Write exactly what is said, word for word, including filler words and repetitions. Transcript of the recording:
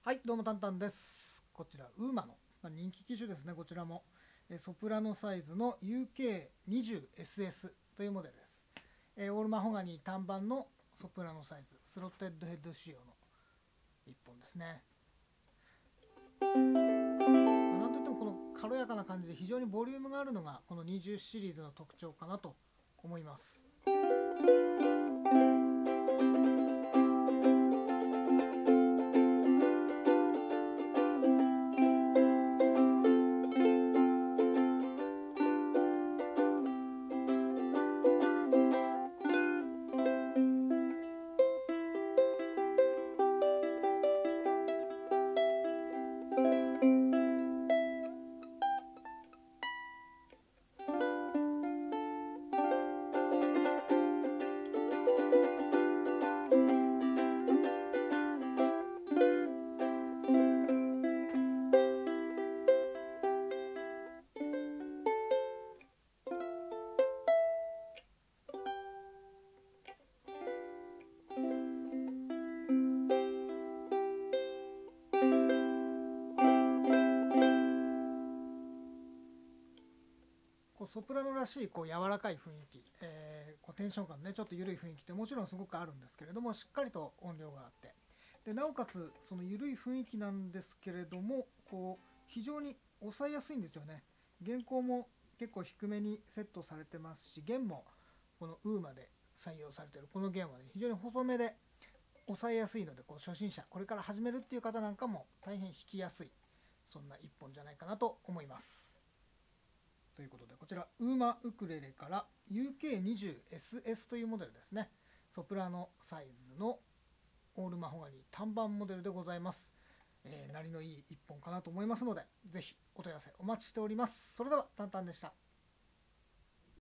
はい、どうもタンタンです。こちらウーマの、まあ、人気機種ですね。こちらもえソプラノサイズの ユーケーにじゅうエスエス というモデルです。えオールマホガニー単板のソプラノサイズスロッテッドヘッド仕様のいっぽんですね。まあ、なんといってもこの軽やかな感じで非常にボリュームがあるのがこのにじゅうシリーズの特徴かなと思います。こうソプラノらしいこう柔らかい雰囲気、えー、こうテンション感ねちょっと緩い雰囲気ってもちろんすごくあるんですけれども、しっかりと音量があって、でなおかつその緩い雰囲気なんですけれども、こう非常に抑えやすいんですよね。弦高も結構低めにセットされてますし、弦もこのウーマで採用されているこの弦はね非常に細めで抑えやすいので、こう初心者これから始めるっていう方なんかも大変弾きやすい、そんな一本じゃないかなと思います。ということで、こちらウーマウクレレから ユーケーにじゅうエスエス というモデルですね。ソプラノサイズのオールマホガニー単板モデルでございます。えー、鳴りのいい一本かなと思いますので、ぜひお問い合わせお待ちしております。それではタンタンでした。